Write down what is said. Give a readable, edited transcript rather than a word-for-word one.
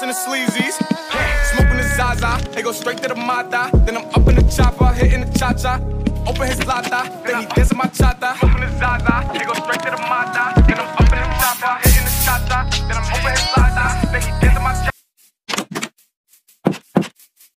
in the sleazies, smoking the Zaza, they go straight to the Mata. Then I'm up in the chopper, hitting the cha-cha. Open his lata, then he dancing my chata. Smoking the Zaza, they go straight to the Mata. Then I'm up in the chopper, hitting the cha-cha. Then I'm open his lata, then he dancing